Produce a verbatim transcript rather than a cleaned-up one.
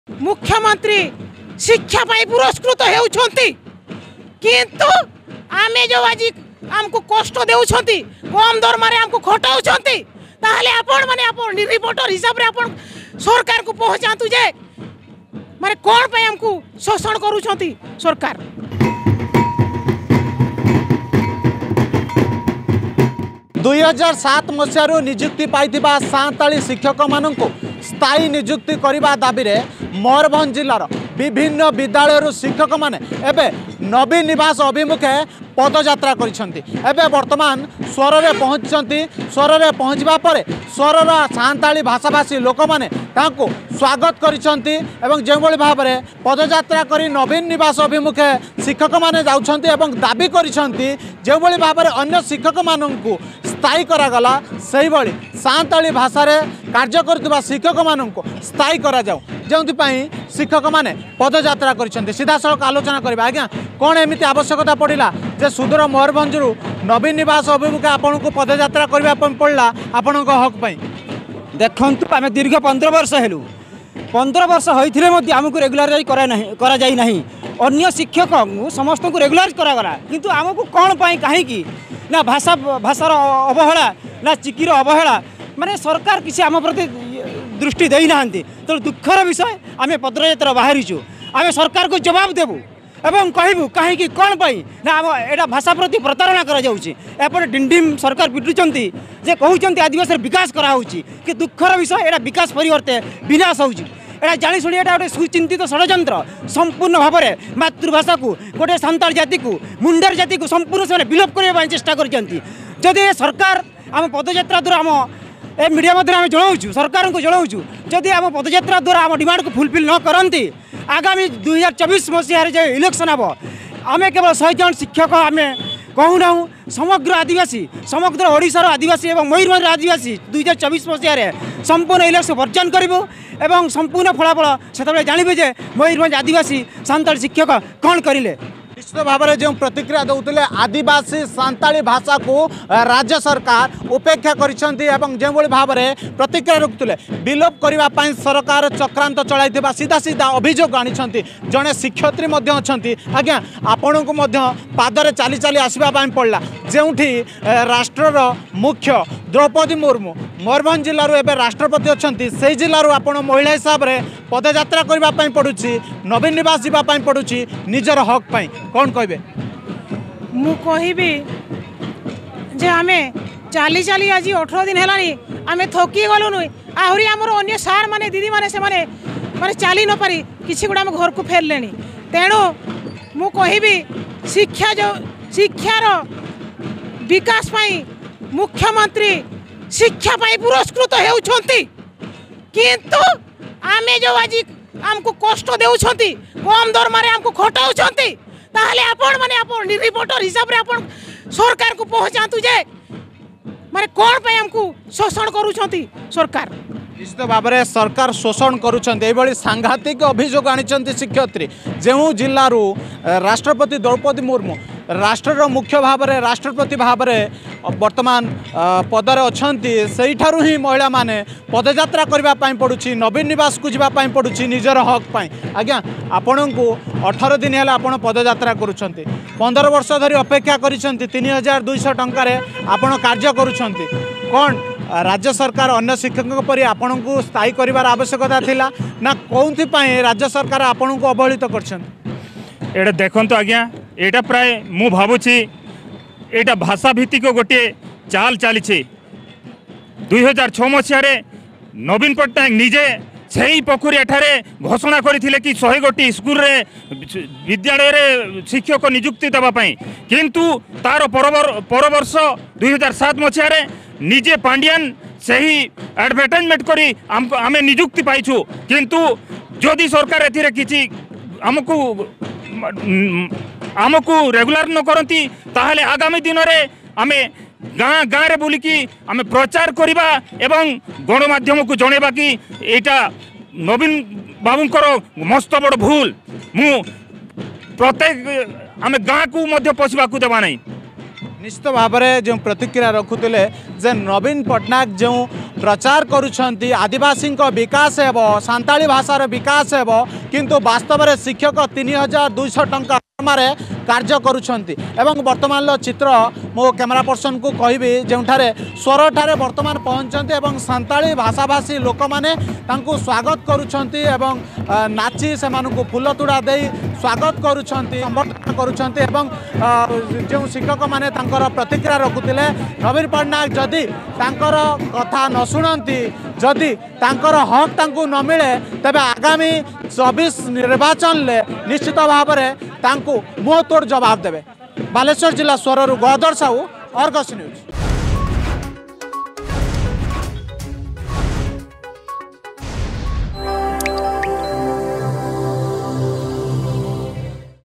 मुख्यमंत्री शिक्षा पाई पुरस्कृत होउछंती किंतु आमे जो आज आमको कष्ट देउछंती कम दरमारे आमको खटाउछंती ताहले आपण माने आपण रिपोर्टर हिसाब रे आपण सरकार को पहुंचातु जे माने कोन पे हमको शोषण करूछंती सरकार। दुई हजार सात मसीह निजुक्ति पाइथिबा साताली शिक्षक मानक स्थायी निजुक्ति करने दाबी रे मयूरभंज जिलार विभिन्न विद्यालय शिक्षक माने एबे नवीन निवास अभिमुखे पदयात्रा करिसेंती। एबे वर्तमान स्वर रे पहुंचती स्वर रे पहुंचबा परे स्वरर सान्ताली भाषाभाषी लोक माने तांको स्वागत करिसेंती एवं जे भली भाव में पदयात्रा करी नवीन निवास अभिमुखे शिक्षक माने जाउछंती एवं दाबी करिसेंती जे भली भाव में अन्य शिक्षक माननकु स्थायी करागला सही भली सान्ताली भाषा रे कार्य करथबा शिक्षक माननकु स्थायी करा जाऊ जेउथि पई शिक्षक माने पदयात्रा करिसेंती। सीधा सड़क आलोचना करबा आज्ञा कोन एमिति आवश्यकता पड़िला जे सुदूर मयूरभंजरु नवीन निवास अभिमुखे आपनकु पदयात्रा करबा पड़ला आपनक हक पई। देखंतु आमे दीर्घ पंद्रह वर्ष हेलु पंद्रह वर्ष होइथिले मध्ये हमकु रेगुलराइज करा नाही करा जाई नाही अन्य शिक्षक समस्त को रेगुलराइज करा गला किंतु हमकु कोन पई काहे की ना भाषा भाषार अवहेला ना चिकीर अवहेला माने सरकार किसी आम प्रति दृष्टि देई नाहंती। तो दुखर विषय आमे पदयात्रा बाहरीचु आमे सरकार को जवाब देबु एवं कहबू कहीं कौन पाई ना एटा भाषा प्रति प्रतारणा करा जाउची एपटे डिंडिम सरकार पिटुचंती जे कहउचंती आदिवासी विकास करा होउची कि दुखर विषय एटा विकास परिवर्ते विनाश होउची। एटा जानी सुनी एटा गोटे सुचिंतित षड्यंत्र संपूर्ण भाव में मातृभाषा को गोटे सान्ताल जाति को मुंडर जाति को संपूर्ण से विलोप करने चेष्टा करचंती। जदि सरकार आम पदयात्रा द्वारा आम ए मीडिया मध्य आम जनाऊँ सरकार को जनाऊँ जदि आम पदयात्रा द्वारा आम डिमांड को फुलफिल न करती आगामी दुई हजार चौबीस मसीह जो इलेक्शन हम आम केवल शहे जन शिक्षक आम कहूना समग्र आदिवासी समग्र ओडिशार आदिवासी और मयूरभंज आदिवासी दुई हजार चौबीस मसीह संपूर्ण इलेक्शन वर्जन करूँ एवं संपूर्ण फलाफल से जानवे जे मयूरभंज आदिवासी सान्ताल शिक्षक कौन करें। निश्चित भाव में जो प्रतिक्रिया दौले आदिवासी सान्ताली भाषा को राज्य सरकार उपेक्षा कर भाव में प्रतिक्रिया रखुले विलोप करने सरकार चक्रांत चलाई सीधा सीधा अभियोग आनी जड़े शिक्षयित्री अच्छा आज्ञा आपण को पादरे चली चली आसवाई पड़ा जो राष्ट्रर मुख्य द्रौपदी मुर्मू मयूरभंज जिलूर एवं राष्ट्रपति अच्छा से जिलूर आप महिला हिसाब से पदयात्रा करने पड़ुछि नवीन निवास जावाई पड़ुछि निजर हक पाई कौन कहबे मु कहबी जे आमे चाली चाली आज अठारह दिन है आमे थकी गलुनु आहरी आमर अन्य सार माने दीदी माने से माने माने चली न पारी किछि गुडा हम घर को फेरले तेणु मु कहबी शिक्षा जो शिक्षार विकास पाई मुख्यमंत्री शिक्षा पाई पुरस्कृत होउछंती किंतु आमे जो आज आमको कष्ट देउछंती कम दरमारे आमको खटाउछंती ताहले आपण माने आपण रिपोर्टर हिसाब रे आपण सरकार को पहुंचातु जे माने कोन पे हमको शोषण करूछंती सरकार। निश्चित भाव में सरकार शोषण करुँच सांघातिक अभियोग आनी शिक्षयित्री जो जिलूर राष्ट्रपति द्रौपदी मुर्मू राष्ट्र मुख्य भाव में राष्ट्रपति भाव में वर्तमान पदर अच्छा ही महिला माने पदयात्रा करने पड़ुछि नवीन निवास को जावाई पड़ुछि निजर हक पाई। आज्ञा आपण को अठारह दिन है आप पदयात्रा करुँच पंदर वर्ष धरी अपेक्षा कर तीन हजार दुईश टकर आपण कार्य करुँच कौन राज्य सरकार अन्य शिक्षकों परि आपण को स्थायी करिवार आवश्यकता थिला ना कौन राज्य सरकार आपण को अवहेलित कर देखु आज्ञा एटा प्राय मु भावुची एटा भाषा भित्तिक गोटे चाल चली दुई हजार छः मसीह नवीन पट्टनायक निजे से ही पोखरी एठारे घोषणा करथिले कि शहे गोटी स्कूल रे विद्यालय रे शिक्षक नियुक्ति देवाई किंतु तार पर वर्ष दुई हजार सात मसीह निजे पांडियान से ही एडवर्टाइजमेंट करी आमको आमे नियुक्ति पाइछु किंतु जदि सरकार एथिरे किछि आमको आमको रेगुलर न करती ताहले आगामी दिन में आमे गाँ गाँ रे बुलिकी आमे प्रचार करवा एवं गणमाध्यम को जनवा कि एटा नवीन बाबूंकर मस्त बड़ भूल मु प्रत्येक आमे गाँ को मध्य पशिबा को देवा नहीं। निश्चित भाव में जो प्रतिक्रिया रखुले जे नवीन पट्टनायक जो प्रचार करुँच आदिवासी विकास हेब सांताली भाषार विकास हेब किंतु वास्तव में शिक्षक तीन हजार दुईश टंका कार्य करुँच वर्तमान चित्र मो कैमरा पर्सन को कहबी जो स्वर ठारे वर्तमान पहुँचते सांताली भाषाभाषी लोक मैंने स्वागत करुँच नाची से फूल तुड़ा दे स्वागत करुँच संबर्धना करुँच जो शिक्षक मैंने प्रतिक्रिया रखुले नवीन पट्टनायक जदि तांकर कथा न शुणती जदि तांकर हक तांकु न मिले तेबे आगामी चौबीस निर्वाचन ले निश्चित भाव में तांकु मुँह तोड़ जवाब देवे। बालेश्वर जिला स्वररू गदर साहू, अर्गस न्यूज।